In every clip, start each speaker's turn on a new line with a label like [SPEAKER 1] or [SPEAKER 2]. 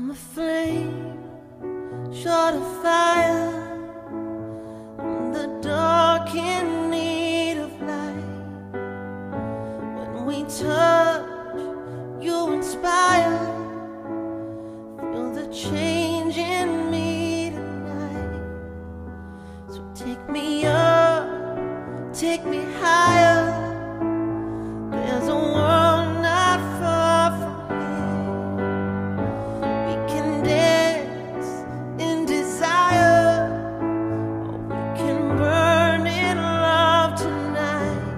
[SPEAKER 1] I'm a flame, short of fire. I'm the dark in need of light. When we touch, you inspire. Feel the change in me tonight. So take me up, take me higher. There's a world not far from here. We can dance in desire, or we can burn in love tonight.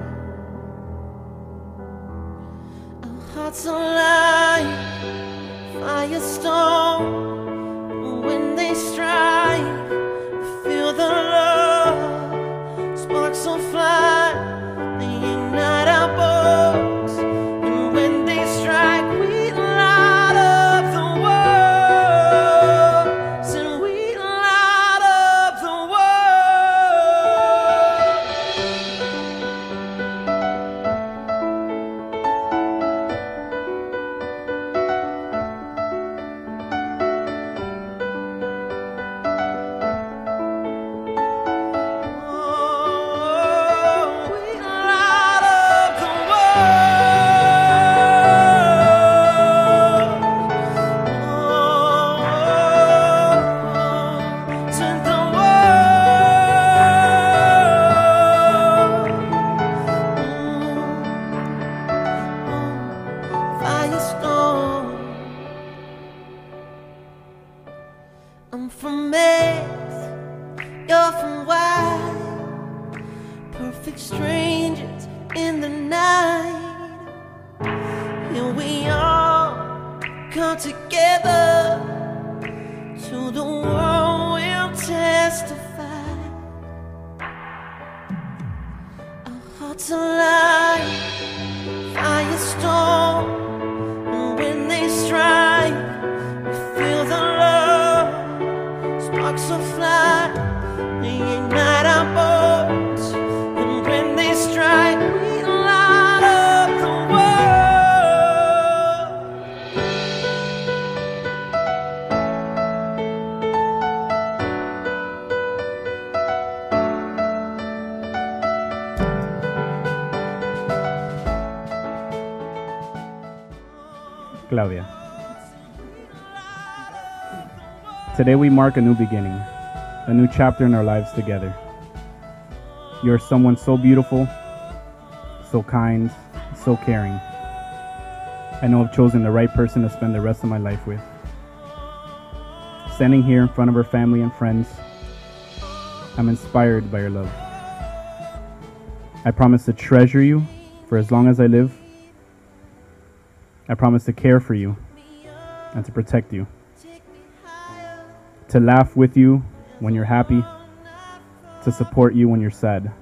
[SPEAKER 1] Our hearts align, firestone. When they strike, feel the love. Sparks will fly, they ignite our bones. And when they strike, we light up the world. And we light up the I'm from X, you're from Y. Perfect strangers in the night. Here we all come together. To the world we'll testify. Our hearts align, firestone. And when they strike, we feel the love. Sparks will fly, they ignite our bones. And when they strike, we light up the
[SPEAKER 2] Claudia. Today we mark a new beginning, a new chapter in our lives together. You're someone so beautiful, so kind, so caring. I know I've chosen the right person to spend the rest of my life with. Standing here in front of our family and friends, I'm inspired by your love. I promise to treasure you for as long as I live. I promise to care for you and to protect you. To laugh with you when you're happy, to support you when you're sad.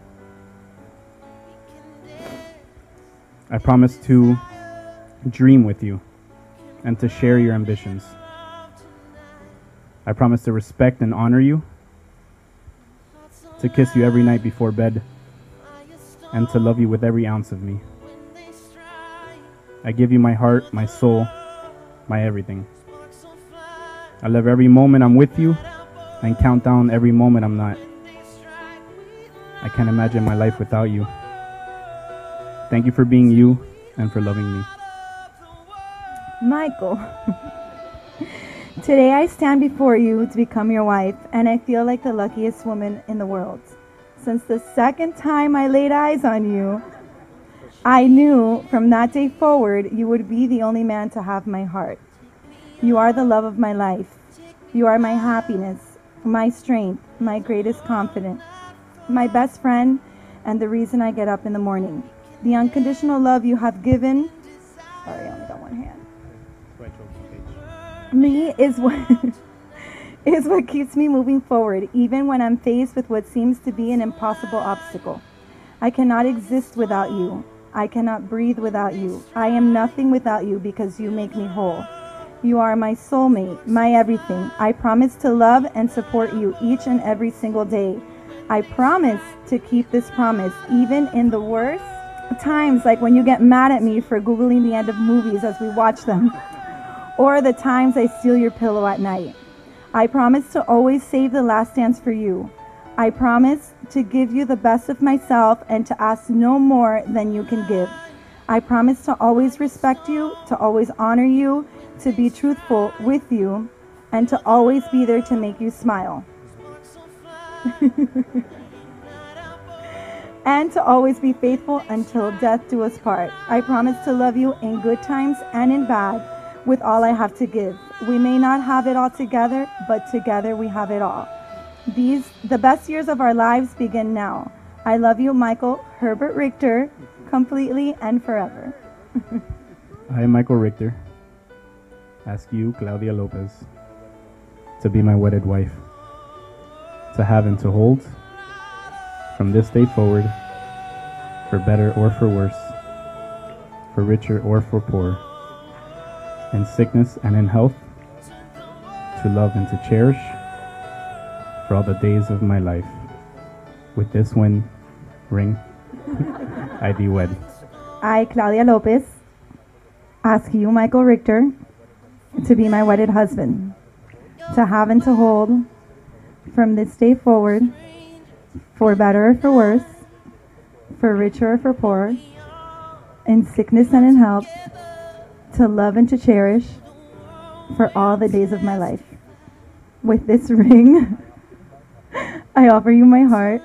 [SPEAKER 2] I promise to dream with you and to share your ambitions. I promise to respect and honor you, to kiss you every night before bed, and to love you with every ounce of me. I give you my heart, my soul, my everything. I love every moment I'm with you and count down every moment I'm not. I can't imagine my life without you. Thank you for being you and for loving me.
[SPEAKER 3] Michael, today I stand before you to become your wife, and I feel like the luckiest woman in the world. Since the second time I laid eyes on you, I knew from that day forward you would be the only man to have my heart. You are the love of my life. You are my happiness, my strength, my greatest confidence, my best friend, and the reason I get up in the morning. The unconditional love you have given, sorry, I only got one hand, me is what keeps me moving forward, even when I'm faced with what seems to be an impossible obstacle. I cannot exist without you. I cannot breathe without you. I am nothing without you because you make me whole. You are my soulmate, my everything. I promise to love and support you each and every single day. I promise to keep this promise, even in the worst times, like when you get mad at me for Googling the end of movies as we watch them, or the times I steal your pillow at night. I promise to always save the last dance for you. I promise to give you the best of myself and to ask no more than you can give. I promise to always respect you, to always honor you, to be truthful with you, and to always be there to make you smile. And to always be faithful until death do us part. I promise to love you in good times and in bad, with all I have to give. We may not have it all together, but together we have it all. The best years of our lives begin now. I love you, Michael Herbert Richter, completely and forever.
[SPEAKER 2] I, Michael Richter, ask you, Claudia Lopez, to be my wedded wife, to have and to hold, from this day forward, for better or for worse, for richer or for poor, in sickness and in health, to love and to cherish, for all the days of my life. With this ring, I be wed.
[SPEAKER 3] I, Claudia Lopez, ask you, Michael Richter, to be my wedded husband, to have and to hold, from this day forward, for better or for worse, for richer or for poor, in sickness and in health, to love and to cherish, for all the days of my life. With this ring, I offer you my heart.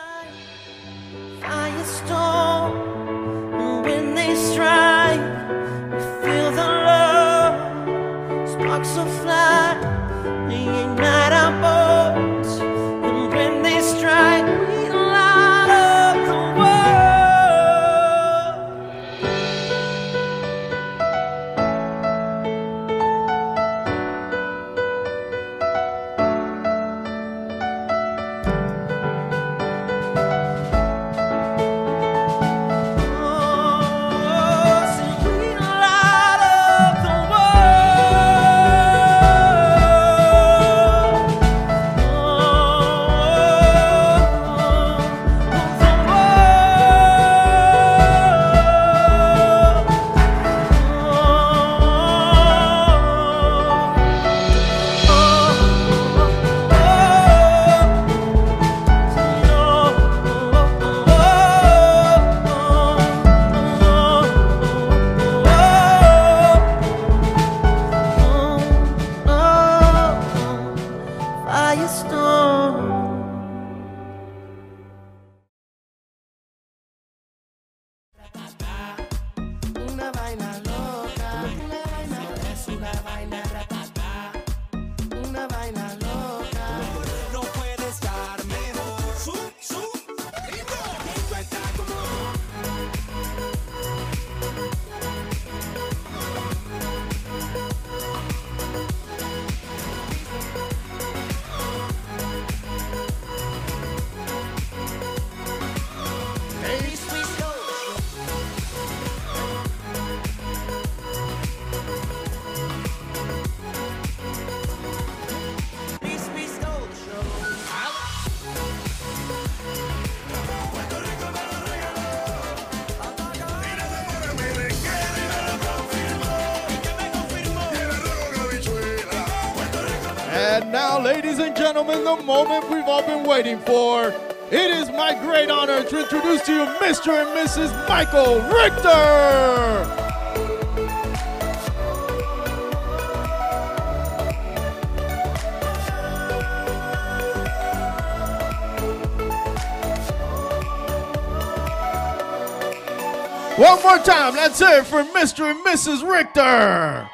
[SPEAKER 1] Firestorm, and when they strike, we feel the love. Sparks will fly, they ignite our bones. And when they strike, we light up the
[SPEAKER 4] And now, ladies and gentlemen, the moment we've all been waiting for. It is my great honor to introduce to you Mr. and Mrs. Michael Richter. One more time, let's hear it for Mr. and Mrs. Richter.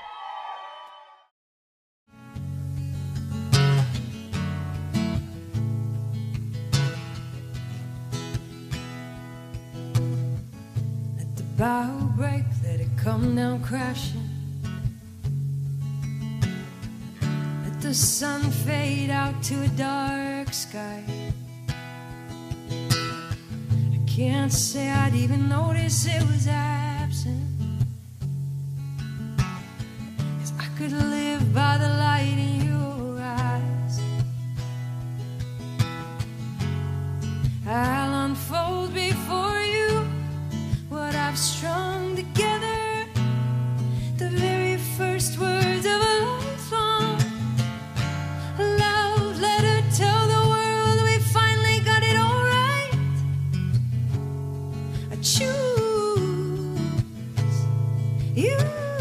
[SPEAKER 5] Let the bow break, let it come down crashing. Let the sun fade out to a dark sky. Can't say I'd even notice it was absent, 'cause I could live by the light in your eyes. I'll unfold before you what I've strung together, the very first words of you.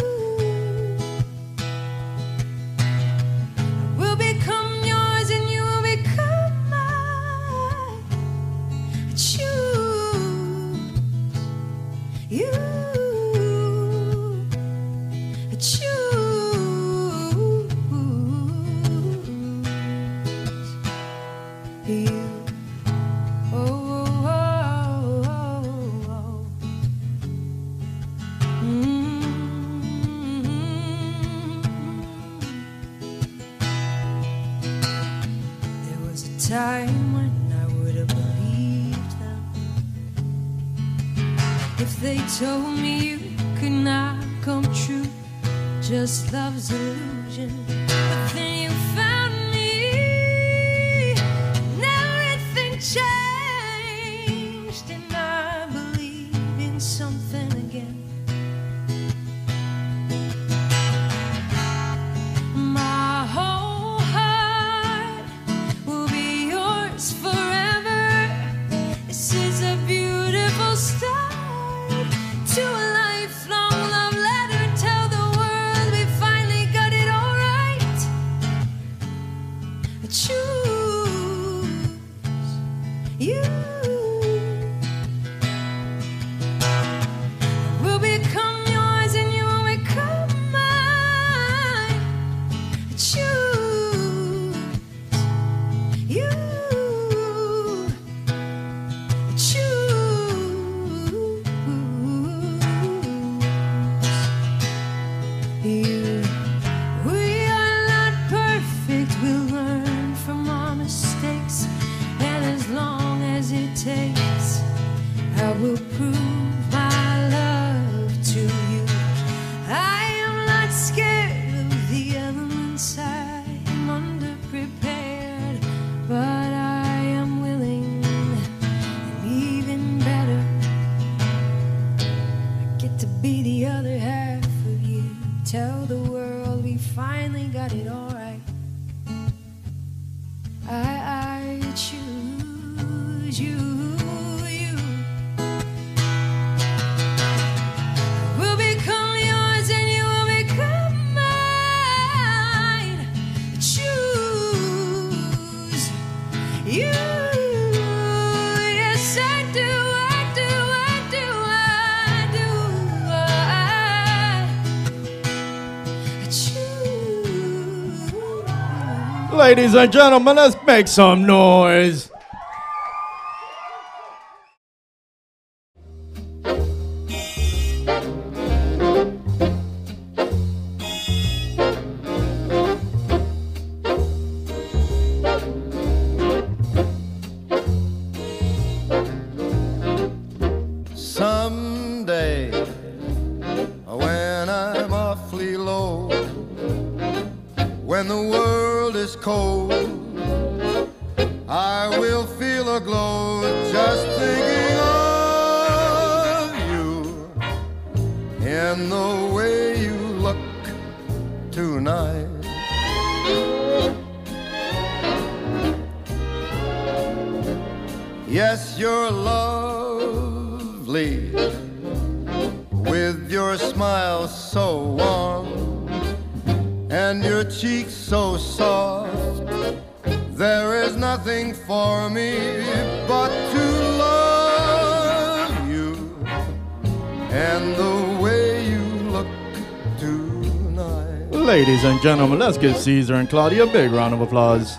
[SPEAKER 5] I will become yours and you will become mine. I choose you. I choose you. Time when I would have believed them if they told me you could not come true, just love's illusion. But then you found me and everything changed, and I believe in something again. My whole heart will be yours forever. This is a beautiful start to a lifelong love letter. Tell the world we finally got it all right. I choose you. We'll become yours and you will become mine. I choose you. I choose you. We are not perfect, we'll learn from our mistakes, and as long as it takes, I will prove my love to you. I am not scared of the elements, I am underprepared, but I am willing, and even better, I get to be the other half of you. Tell the world we finally got it all right. I choose you. We'll become yours and you will become mine. I choose you. Yes, I do, I do, I do, I choose.
[SPEAKER 4] Ladies and gentlemen, let's make some noise.
[SPEAKER 6] Someday, when I'm awfully low, when the world is cold, I will feel a glow just thinking of you in the way you look tonight. Yes, you're lovely with your smile so warm and your cheeks so soft. There is nothing for me but to love you and the way you look tonight.
[SPEAKER 4] Ladies and gentlemen, let's give Caesar and Claudia a big round of applause.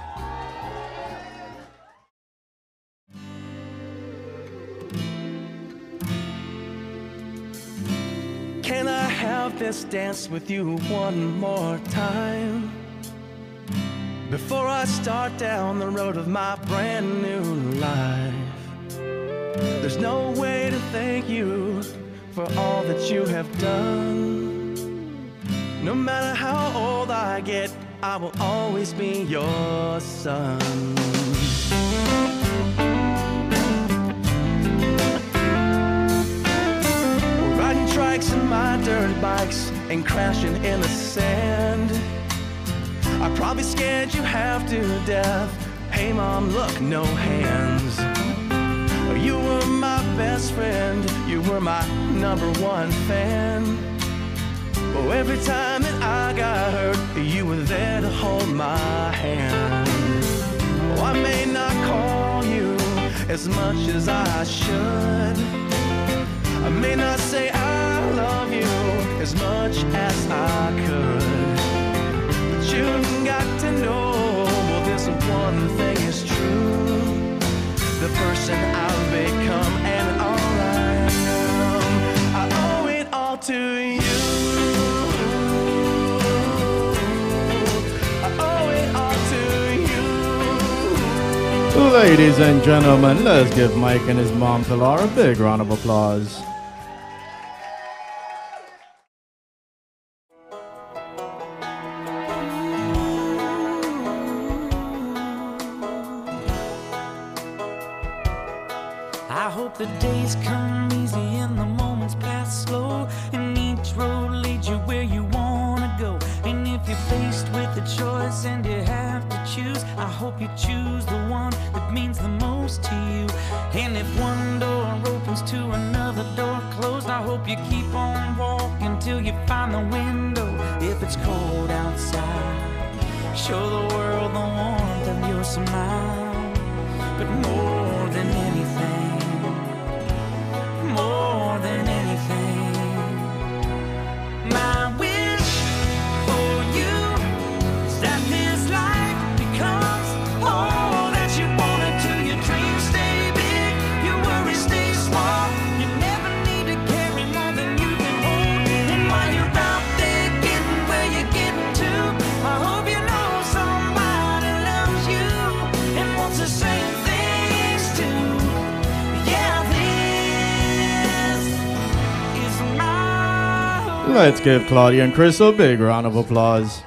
[SPEAKER 1] Can I have this dance with you one more time? Before I start down the road of my brand new life. There's no way to thank you for all that you have done. No matter how old I get, I will always be your son. We're riding trikes in my dirt bikes and crashing in the sand. I probably scared you half to death. Hey mom, look, no hands. You were my best friend, you were my #1 fan. Every time that I got hurt, you were there to hold my hand. Oh, I may not call you as much as I should. I may not say I love you as much as I could. But you got to know, well, this one thing is true. The person I've become and all I am, I owe it all to you. I owe it all to you.
[SPEAKER 4] Ladies and gentlemen, let's give Mike and his mom Pilar a big round of applause.
[SPEAKER 7] I hope the days come easy and the moments pass slow, and each road leads you where you wanna go. And if you're faced with a choice and you have to choose, I hope you choose the one that means the most to you. And if one door opens to another door closed, I hope you keep on walking till you find the window. If it's cold outside, show the world the warmth of your smile. But more than anything, more than anything, my wish for you is that this life becomes all that you wanna do. Your dreams stay big, your worries stay small. You never need to carry more than you can hold. And while you're out there getting where you're getting to, I hope you know somebody loves you and wants the same things too. Yeah, this is my
[SPEAKER 4] Let's give Claudia and Chris a big round of applause.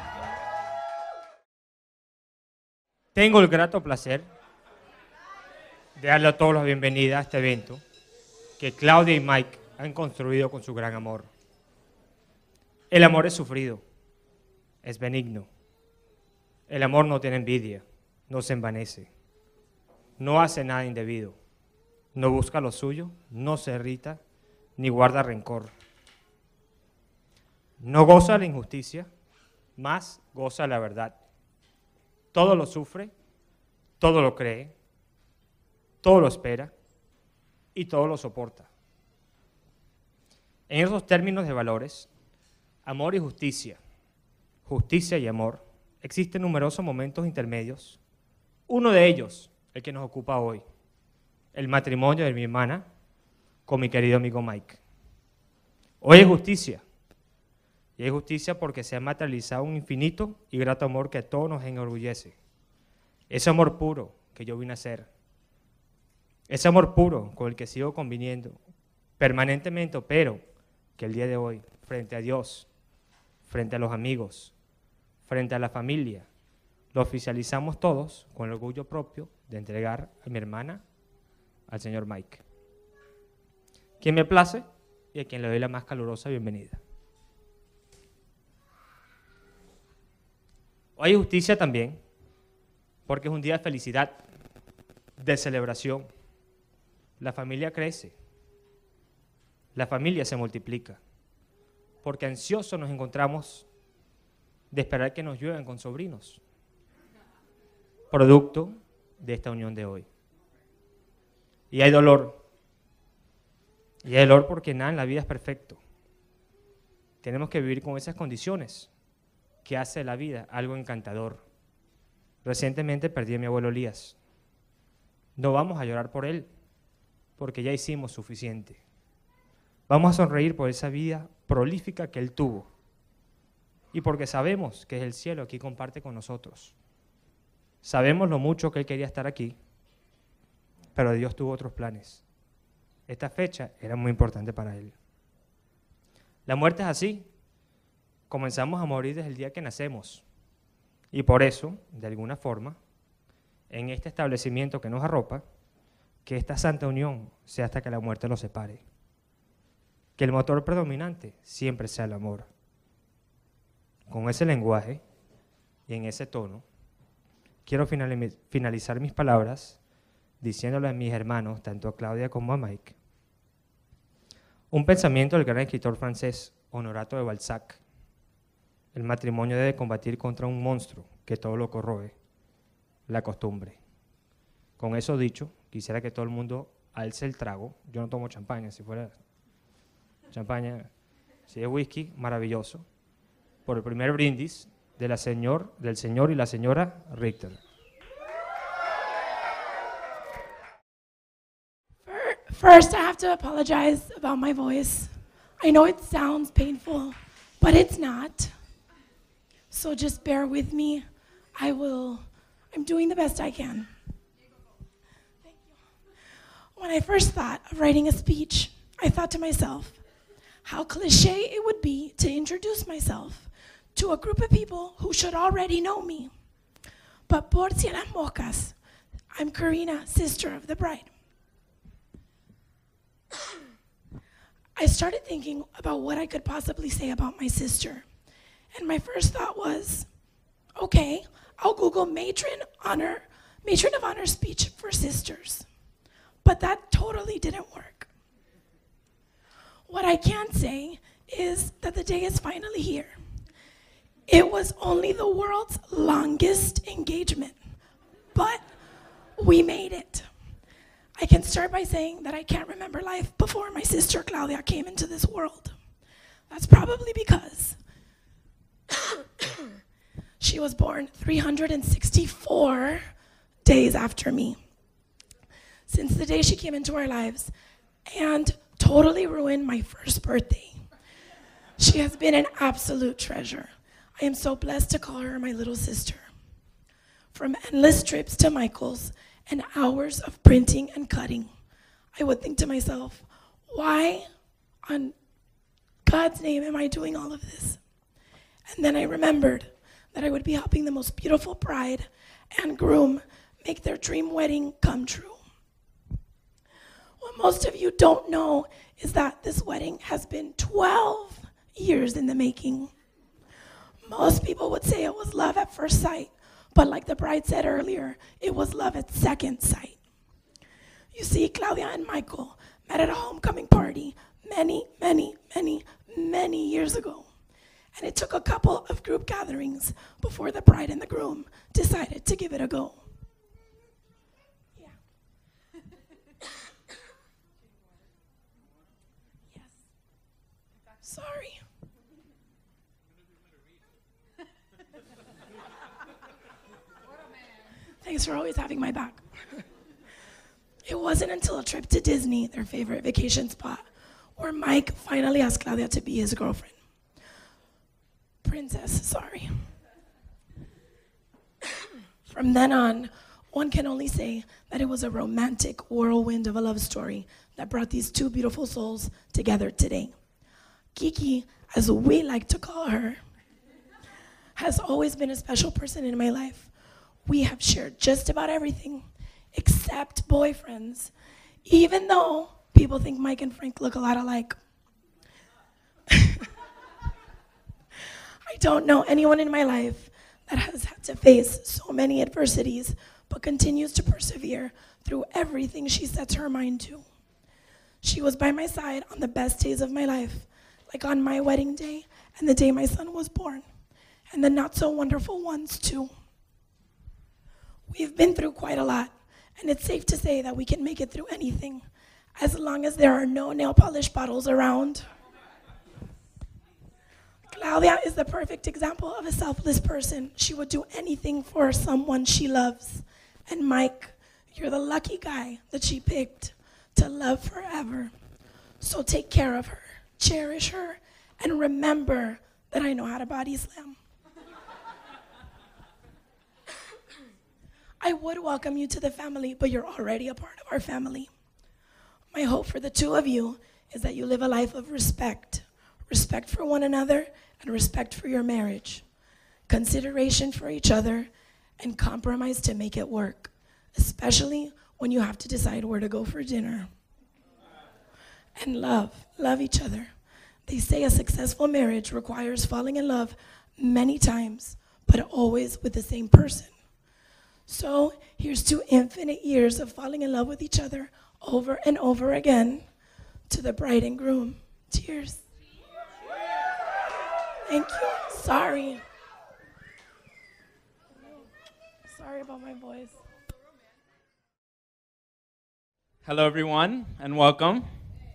[SPEAKER 8] Tengo el grato placer de darle a todos la bienvenida a este evento que Claudia y Mike han construido con su gran amor. El amor es sufrido, es benigno. El amor no tiene envidia, no se envanece, no hace nada indebido, no busca lo suyo, no se irrita, ni guarda rencor. No goza la injusticia, más goza la verdad. Todo lo sufre, todo lo cree, todo lo espera y todo lo soporta. En esos términos de valores, amor y justicia, justicia y amor, existen numerosos momentos intermedios. Uno de ellos, el que nos ocupa hoy, el matrimonio de mi hermana con mi querido amigo Mike. Hoy es justicia. Y es justicia porque se ha materializado un infinito y grato amor que a todos nos enorgullece. Ese amor puro que yo vine a ser. Ese amor puro con el que sigo conviviendo permanentemente, pero que el día de hoy, frente a Dios, frente a los amigos, frente a la familia, lo oficializamos todos con el orgullo propio de entregar a mi hermana al señor Mike, quien me place y a quien le doy la más calurosa bienvenida. Hoy hay justicia también, porque es un día de felicidad, de celebración. La familia crece, la familia se multiplica, porque ansiosos nos encontramos de esperar que nos lluevan con sobrinos, producto de esta unión de hoy. Y hay dolor porque nada en la vida es perfecto. Tenemos que vivir con esas condiciones que hace de la vida algo encantador. Recientemente perdí a mi abuelo Elías. No vamos a llorar por él, porque ya hicimos suficiente. Vamos a sonreír por esa vida prolífica que él tuvo y porque sabemos que es el cielo que comparte con nosotros. Sabemos lo mucho que él quería estar aquí, pero Dios tuvo otros planes. Esta fecha era muy importante para él. La muerte es así. Comenzamos a morir desde el día que nacemos. Y por eso, de alguna forma, en este establecimiento que nos arropa, que esta santa unión sea hasta que la muerte nos separe. Que el motor predominante siempre sea el amor. Con ese lenguaje y en ese tono, quiero finalizar mis palabras diciéndole a mis hermanos, tanto a Claudia como a Mike, un pensamiento del gran escritor francés Honorato de Balzac, El matrimonio debe combatir contra un monstruo que todo lo corroe, la costumbre. Con eso dicho, quisiera que todo el mundo alce el trago. Yo no tomo champaña, si fuera champaña, si es whisky, maravilloso. Por el primer brindis del señor y la señora Richter.
[SPEAKER 9] First, I have to apologize about my voice. I know it sounds painful, but it's not. So just bear with me. I'm doing the best I can. Thank you. When I first thought of writing a speech, I thought to myself, how cliche it would be to introduce myself to a group of people who should already know me. But por si las moscas, I'm Karina, sister of the bride. I started thinking about what I could possibly say about my sister. And my first thought was, okay, I'll Google matron of honor speech for sisters. But that totally didn't work. What I can say is that the day is finally here. It was only the world's longest engagement, but we made it. I can start by saying that I can't remember life before my sister Claudia came into this world. That's probably because she was born 364 days after me. Since the day she came into our lives and totally ruined my first birthday, she has been an absolute treasure. I am so blessed to call her my little sister. From endless trips to Michael's and hours of printing and cutting, I would think to myself, why on God's name am I doing all of this? And then I remembered that I would be helping the most beautiful bride and groom make their dream wedding come true. What most of you don't know is that this wedding has been 12 years in the making. Most people would say it was love at first sight, but like the bride said earlier, it was love at second sight. You see, Claudia and Michael met at a homecoming party many, many, many, many years ago. And it took a couple of group gatherings before the bride and the groom decided to give it a go. Yeah. Yes. Sorry. Thanks for always having my back. It wasn't until a trip to Disney, their favorite vacation spot, where Mike finally asked Claudia to be his girlfriend. Princess, sorry. From then on, one can only say that it was a romantic whirlwind of a love story that brought these two beautiful souls together today. Kiki, as we like to call her, has always been a special person in my life. We have shared just about everything except boyfriends, even though people think Mike and Frank look a lot alike. I don't know anyone in my life that has had to face so many adversities but continues to persevere through everything she sets her mind to. She was by my side on the best days of my life, like on my wedding day and the day my son was born, and the not so wonderful ones too. We've been through quite a lot, and it's safe to say that we can make it through anything as long as there are no nail polish bottles around. Claudia is the perfect example of a selfless person. She would do anything for someone she loves. And Mike, you're the lucky guy that she picked to love forever. So take care of her, cherish her, and remember that I know how to body slam. I would welcome you to the family, but you're already a part of our family. My hope for the two of you is that you live a life of respect. Respect for one another and respect for your marriage. Consideration for each other and compromise to make it work, especially when you have to decide where to go for dinner. And love each other. They say a successful marriage requires falling in love many times, but always with the same person. So here's to infinite years of falling in love with each other over and over again. To the bride and groom, cheers. Thank you. Sorry. Sorry about my voice.
[SPEAKER 10] Hello, everyone, and welcome.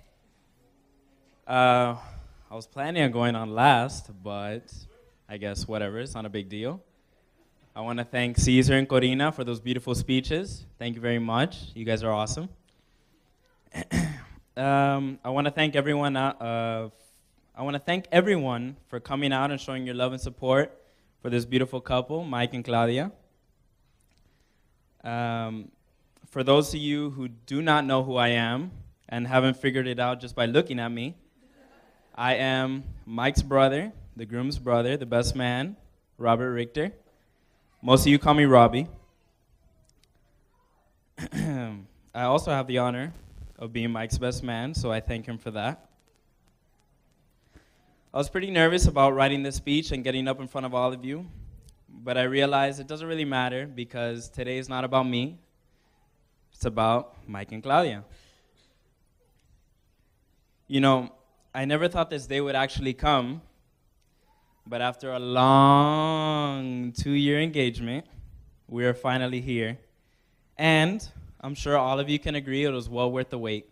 [SPEAKER 10] I was planning on going on last, but I guess whatever, it's not a big deal. I want to thank Caesar and Corina for those beautiful speeches. Thank you very much. You guys are awesome. I want to thank everyone. For coming out and showing your love and support for this beautiful couple, Mike and Claudia. For those of you who do not know who I am and haven't figured it out just by looking at me, I am Mike's brother, the groom's brother, the best man, Robert Richter. Most of you call me Robbie. I also have the honor of being Mike's best man, so I thank him for that. I was pretty nervous about writing this speech and getting up in front of all of you, but I realized it doesn't really matter because today is not about me. It's about Mike and Claudia. You know, I never thought this day would actually come, but after a long 2-year engagement, we are finally here. And I'm sure all of you can agree it was well worth the wait.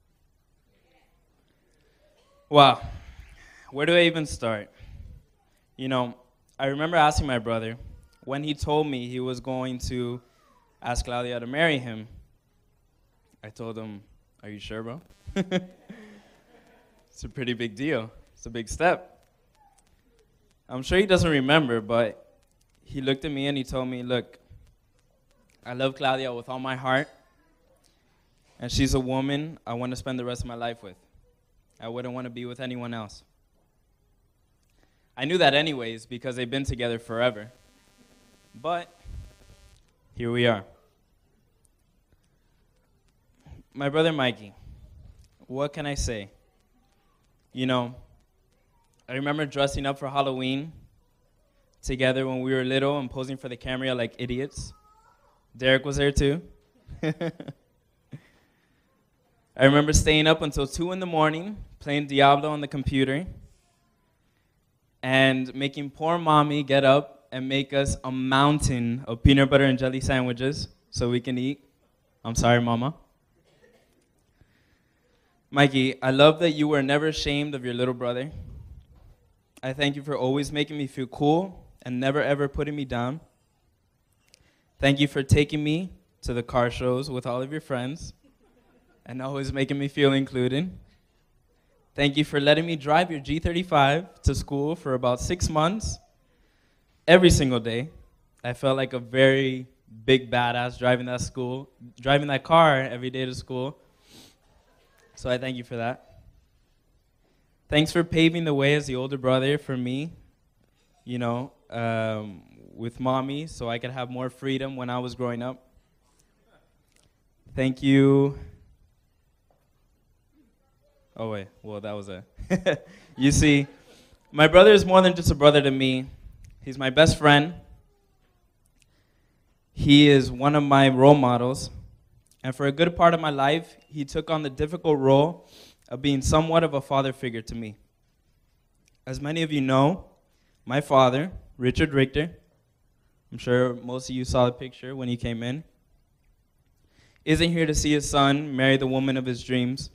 [SPEAKER 10] Wow. Where do I even start? You know, I remember asking my brother when he told me he was going to ask Claudia to marry him. I told him, "Are you sure, bro?" It's a pretty big deal. It's a big step. I'm sure he doesn't remember, but he looked at me and he told me, "Look, I love Claudia with all my heart, and she's a woman I want to spend the rest of my life with. I wouldn't want to be with anyone else." I knew that anyways because they've been together forever. But here we are. My brother Mikey, what can I say? You know, I remember dressing up for Halloween together when we were little and posing for the camera like idiots. Derek was there too. I remember staying up until 2 in the morning playing Diablo on the computer and making poor mommy get up and make us a mountain of peanut butter and jelly sandwiches so we can eat. I'm sorry, Mama. Mikey, I love that you were never ashamed of your little brother. I thank you for always making me feel cool and never ever putting me down. Thank you for taking me to the car shows with all of your friends and always making me feel included. Thank you for letting me drive your G35 to school for about 6 months. Every single day, I felt like a very big badass driving that car every day to school. So I thank you for that. Thanks for paving the way as the older brother for me, you know, with mommy so I could have more freedom when I was growing up. Thank you. Oh, wait. Well, that was a... You see, my brother is more than just a brother to me. He's my best friend. He is one of my role models. And for a good part of my life, he took on the difficult role of being somewhat of a father figure to me. As many of you know, my father, Richard Richter, I'm sure most of you saw the picture when he came in, isn't here to see his son marry the woman of his dreams.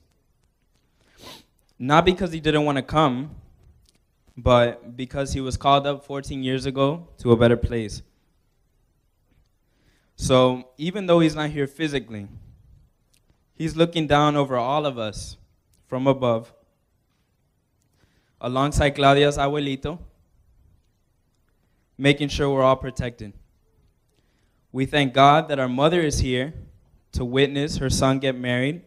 [SPEAKER 10] Not because he didn't want to come, but because he was called up 14 years ago to a better place. So even though he's not here physically, he's looking down over all of us from above, alongside Claudia's abuelito, making sure we're all protected. We thank God that our mother is here to witness her son get married.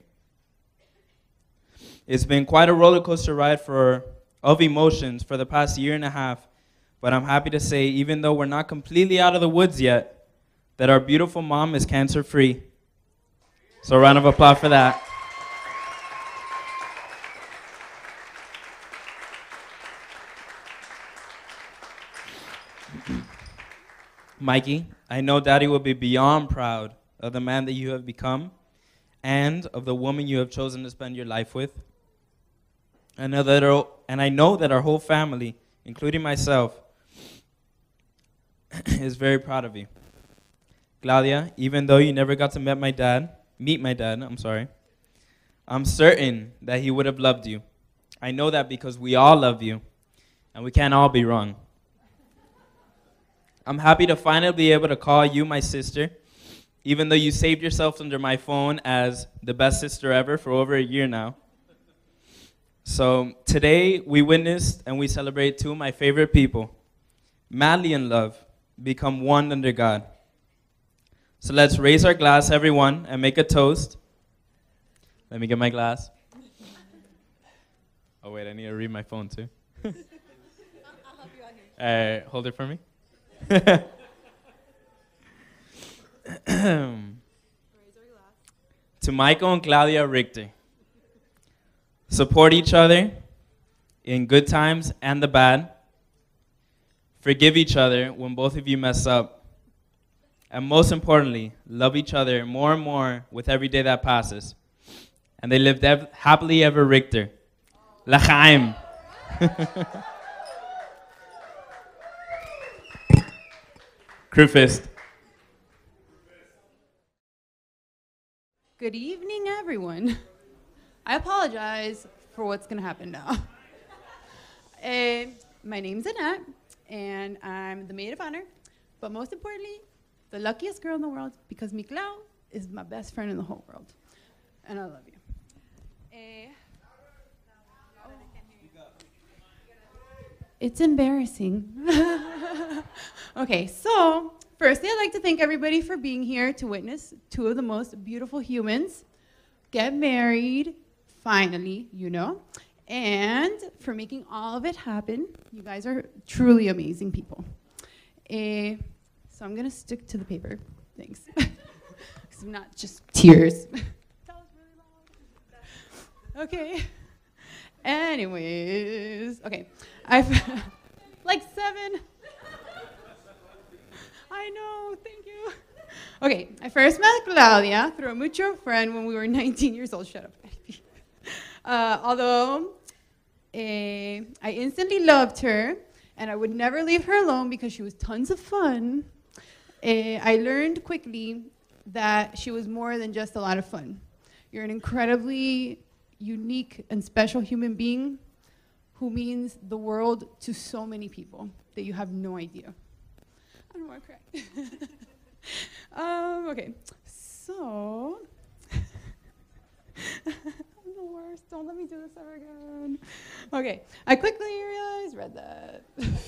[SPEAKER 10] It's been quite a roller coaster ride of emotions for the past 1.5 years, but I'm happy to say, even though we're not completely out of the woods yet, that our beautiful mom is cancer-free. So a round of applause for that. Mikey, I know Daddy will be beyond proud of the man that you have become and of the woman you have chosen to spend your life with. And I know that our whole family including myself, is very proud of you. Claudia, even though you never got to meet my dad, I'm certain that he would have loved you. I know that because we all love you, and we can't all be wrong. I'm happy to finally be able to call you my sister, even though you saved yourself under my phone as the best sister ever for over a year now. So today we witnessed and we celebrate two of my favorite people, madly in love, become one under God. So let's raise our glass, everyone, and make a toast. Let me get my glass. Oh wait, I need to read my phone too.
[SPEAKER 11] I'll help you out here.
[SPEAKER 10] Hold it for me. To Michael and Claudia Richter, support each other in good times and the bad. Forgive each other when both of you mess up. And most importantly, love each other more and more with every day that passes. And they lived happily ever Richter. L'chaim. Crew fist.
[SPEAKER 11] Good evening, everyone. I apologize for what's going to happen now. My name's Annette, and I'm the maid of honor, but most importantly, the luckiest girl in the world because mi Clau is my best friend in the whole world, and I love you. It's embarrassing. Okay, so firstly, I'd like to thank everybody for being here to witness two of the most beautiful humans get married, finally, you know, and for making all of it happen. You guys are truly amazing people. So I'm gonna stick to the paper, thanks. Because I'm not just tears. Okay. Anyways, okay. I've like 7. I know, thank you. Okay, I first met Claudia through a mutual friend when we were 19 years old. Shut up. Although I instantly loved her, and I would never leave her alone because she was tons of fun. I learned quickly that she was more than just a lot of fun. You're an incredibly unique and special human being who means the world to so many people that you have no idea. I don't want to cry. Okay, so I'm the worst. Don't let me do this ever again. Okay, I quickly read that.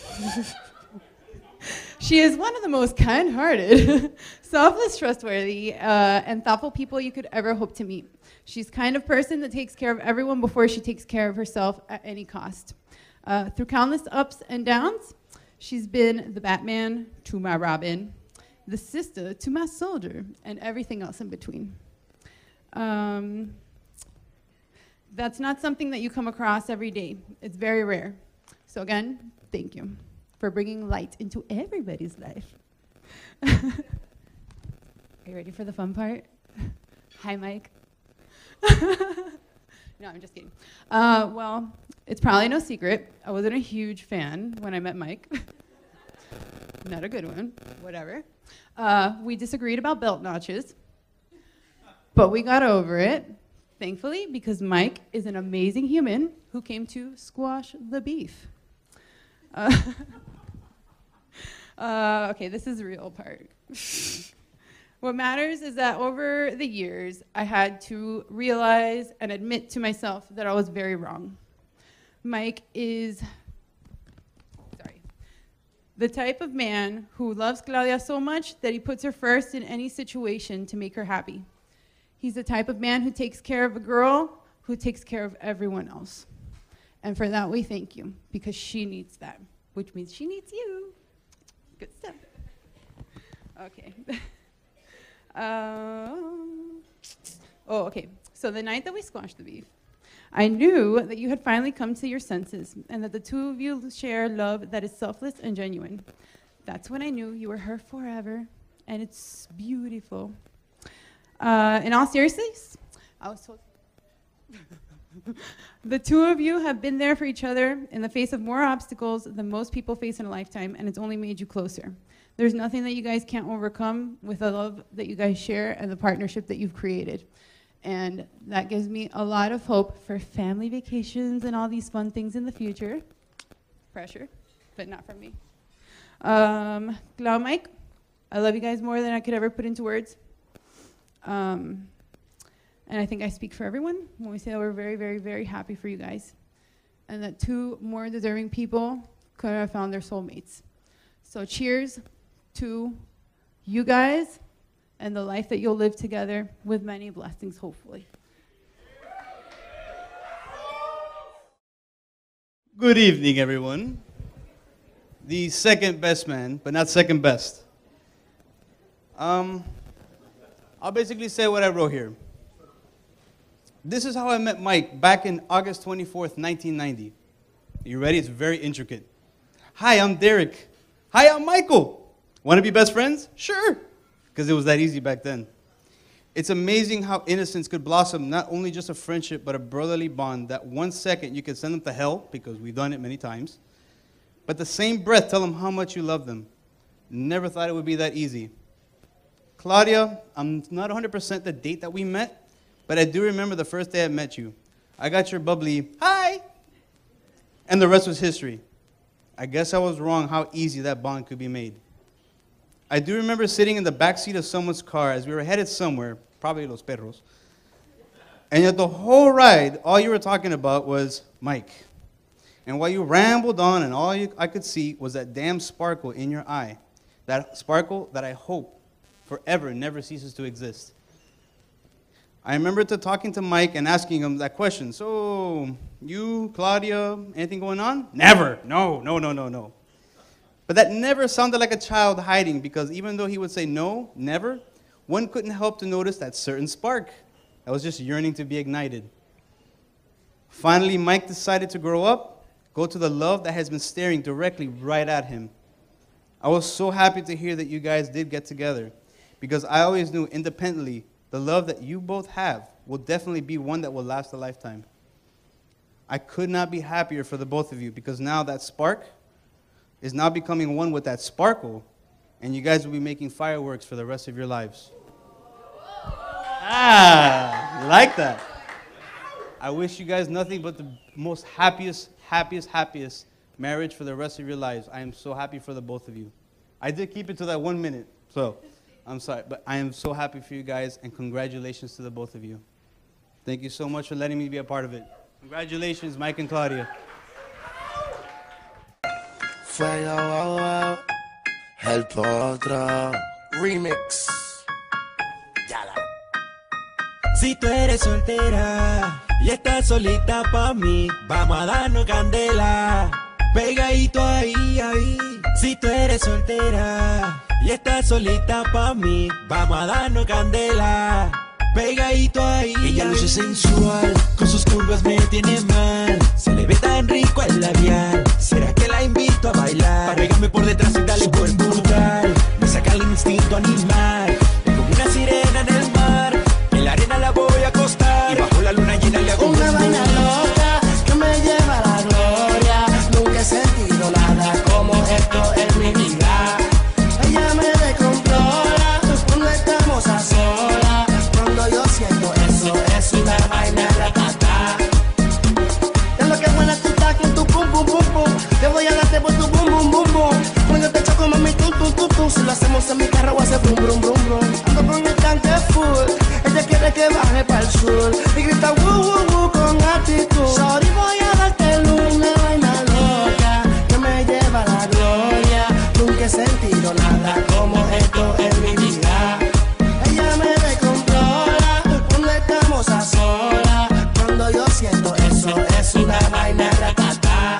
[SPEAKER 11] She is one of the most kind-hearted, selfless, trustworthy, and thoughtful people you could ever hope to meet. She's the kind of person that takes care of everyone before she takes care of herself at any cost. Through countless ups and downs, she's been the Batman to my Robin, the sister to my soldier, and everything else in between. That's not something that you come across every day. It's very rare. So again, thank you for bringing light into everybody's life. Are you ready for the fun part? Hi, Mike. No, I'm just kidding. Well, it's probably no secret. I wasn't a huge fan when I met Mike. Not a good one, whatever. We disagreed about belt notches, but we got over it, thankfully, because Mike is an amazing human who came to squash the beef. Okay, this is the real part. What matters is that over the years, I had to realize and admit to myself that I was very wrong. Mike is, the type of man who loves Claudia so much that he puts her first in any situation to make her happy. He's the type of man who takes care of a girl who takes care of everyone else. And for that, we thank you, because she needs that, which means she needs you. Good stuff. Okay. Okay. So the night that we squashed the beef, I knew that you had finally come to your senses and that the two of you share love that is selfless and genuine. That's when I knew you were her forever, and it's beautiful. In all seriousness, I was told... The two of you have been there for each other in the face of more obstacles than most people face in a lifetime, and it's only made you closer. There's nothing that you guys can't overcome with the love that you guys share and the partnership that you've created. And that gives me a lot of hope for family vacations and all these fun things in the future. Pressure, but not from me. Clau, Mike, I love you guys more than I could ever put into words. And I think I speak for everyone when we say that we're very, very, very happy for you guys. And that two more deserving people could have found their soulmates. So cheers to you guys and the life that you'll live together with many blessings, hopefully.
[SPEAKER 12] Good evening, everyone. The second best man, but not second best. I'll basically say what I wrote here. This is how I met Mike back in August 24th, 1990. You ready? It's very intricate. Hi, I'm Derek. Hi, I'm Michael. Want to be best friends? Sure. Because it was that easy back then. It's amazing how innocence could blossom not only just a friendship, but a brotherly bond that 1 second you could send them to hell, because we've done it many times, but the same breath tell them how much you love them. Never thought it would be that easy. Claudia, I'm not 100% the date that we met, but I do remember the first day I met you. I got your bubbly, hi, and the rest was history. I guess I was wrong how easy that bond could be made. I do remember sitting in the backseat of someone's car as we were headed somewhere, probably Los Perros, and yet the whole ride, all you were talking about was Mike. And while you rambled on and all I could see was that damn sparkle in your eye, that sparkle that I hope forever never ceases to exist. I remember talking to Mike and asking him that question. So, you, Claudia, anything going on? Never. No. But that never sounded like a child hiding, because even though he would say no, never, one couldn't help to notice that certain spark that was just yearning to be ignited. Finally, Mike decided to grow up, go to the love that has been staring directly right at him. I was so happy to hear that you guys did get together, because I always knew independently the love that you both have will definitely be one that will last a lifetime. I could not be happier for the both of you, because now that spark is now becoming one with that sparkle, and you guys will be making fireworks for the rest of your lives. Ah, like that. I wish you guys nothing but the most happiest marriage for the rest of your lives. I am so happy for the both of you. I did keep it to that 1 minute, so I'm sorry, but I am so happy for you guys, and congratulations to the both of you. Thank you so much for letting me be a part of it. Congratulations, Mike and Claudia.
[SPEAKER 13] Fuego, oh, oh, el potro remix.
[SPEAKER 14] Si tú eres soltera y estás solita pa' mí, vamos a darnos candela, pegadito ahí, ahí. Si tú eres soltera y estás solita pa' mí, vamos a darnos candela, pegadito ahí. Ella luce sensual, con sus curvas me tiene mal, se le ve tan rico el labial. ¿Será que la invito a bailar? Para pegarme por detrás y darle cuerpo brutal, me saca el instinto animal, es como una sirena en el mar. En la arena la voy a acostar y bajo la luna llena le hago
[SPEAKER 13] una vaina loca que me lleva a la gloria. Nunca he sentido nada como esto en mi vida. Ella me descontrola cuando estamos a solas. Cuando yo siento eso es una vaina ratata. Es lo que buena tú estás con tu pum pum pum pum. Te voy a darte por tu bum bum bum bum. Cuando te choco mami tum tum tum tum. Si lo hacemos en mi carro hace brum brum brum brum. Ando con el tanque full. Ella quiere que baje pa'l sur y grita woo woo woo con actitud. Sorry, voy a darte una vaina loca que me lleva a la gloria. Nunca he sentido nada como esto en mi vida. Ella me descontrola cuando estamos a solas. Cuando yo siento eso es una vaina ratata.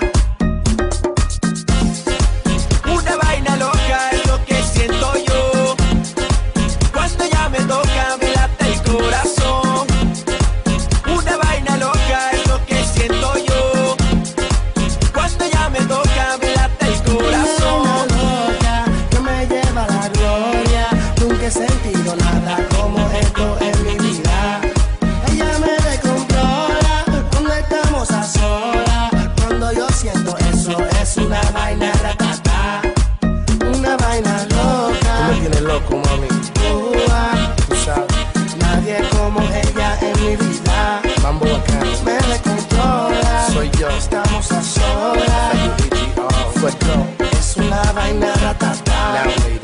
[SPEAKER 14] Una vaina loca es lo que siento yo. Cuando ella me toca me late el corazón. Una vaina loca es lo que siento yo. Cuando ella me toca me late el corazón.
[SPEAKER 13] Una vaina loca que me lleva a la gloria. Nunca he sentido nada como esto en mi vida. Ella me descontrola cuando una vaina ratata.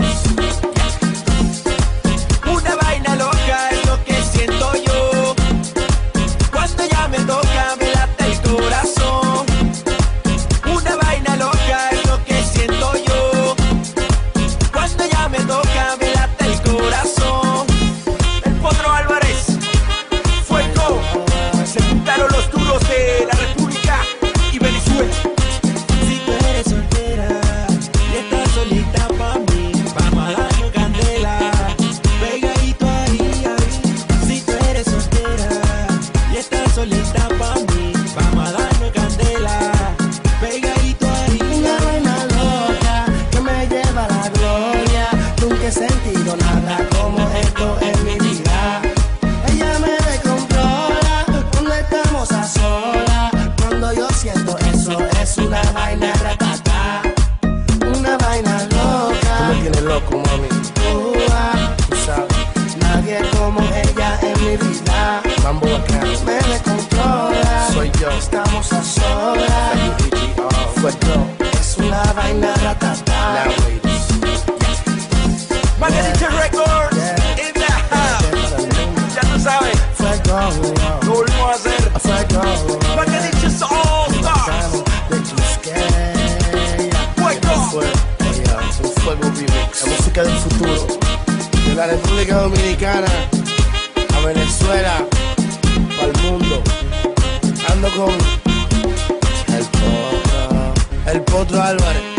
[SPEAKER 14] Una vaina loca es lo que siento yo. Cuando ella me toca me late el corazón. Una vaina loca es lo que siento yo. Cuando ella me toca me late el corazón. El Potro Álvarez, Fuego, se juntaron los duros de la República y Venezuela. Si tú eres soltera y estás solita pa' mí, vamos a darnos candela, pegadito ahí, ahí. Si tú eres soltera y estás solita pa' mí, vamos a darnos candela, pegadito ahí.
[SPEAKER 13] Una vaina loca que me lleva a la gloria. Nunca he sentido nada como esto en mi vida. Ella me descontrola cuando estamos a solas. Cuando yo siento eso es una vaina ratata. Una vaina loca. Tú me tienes loco, mami. Tú sabes, nadie como ella en mi vida. Mambo bacano. Me descontrola. Soy yo. Estamos a solas. Es una vaina ratata.
[SPEAKER 14] Margarita Records in the house. Ya tú sabes, lo volvimos a hacer. Margarita's All Stars.
[SPEAKER 13] Un fuego remix. La música del futuro. De la República Dominicana a Venezuela, al mundo. Ando con el Potro Álvarez.